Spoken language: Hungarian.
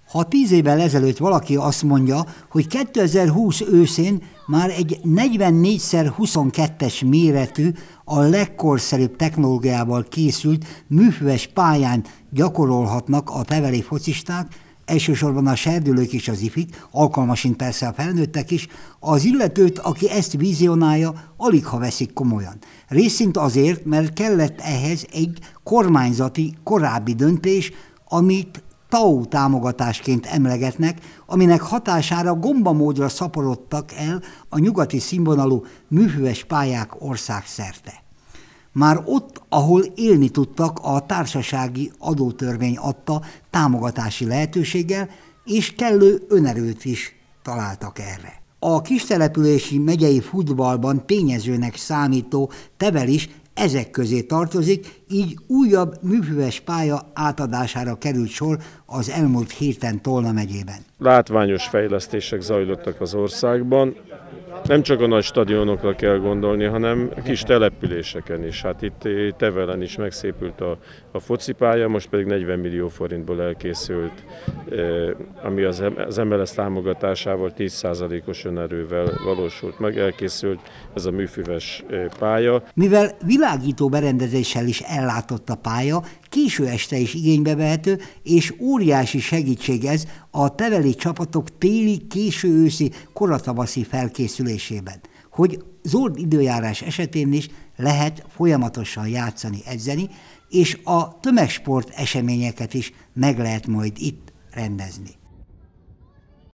Ha 10 évvel ezelőtt valaki azt mondja, hogy 2020 őszén már egy 44x22-es méretű, a legkorszerűbb technológiával készült műfüves pályán gyakorolhatnak a teveli focisták, elsősorban a serdülők és az ifik, alkalmasint persze a felnőttek is, az illetőt, aki ezt vizionálja, aligha veszik komolyan. Részint azért, mert kellett ehhez egy kormányzati korábbi döntés, amit TAO támogatásként emlegetnek, aminek hatására gombamódra szaporodtak el a nyugati színvonalú műfüves pályák országszerte. Már ott, ahol élni tudtak, a társasági adótörvény adta támogatási lehetőséggel, és kellő önerőt is találtak erre. A kistelepülési megyei futballban tényezőnek számító Tevel is ezek közé tartozik, így újabb műfüves pálya átadására került sor az elmúlt héten Tolna megyében. Látványos fejlesztések zajlottak az országban. Nem csak a nagy stadionokra kell gondolni, hanem kis településeken is. Hát itt Tevelen is megszépült a focipálya, most pedig 40 millió forintból elkészült, ami az MLS támogatásával 10%-os önerővel valósult meg, elkészült ez a műfüves pálya. Mivel világító berendezéssel is ellátott a pálya, késő este is igénybe vehető, és óriási segítség ez a teveli csapatok téli, késő őszi, koratavaszi felkészülésében, hogy zord időjárás esetén is lehet folyamatosan játszani, edzeni, és a tömegsport eseményeket is meg lehet majd itt rendezni.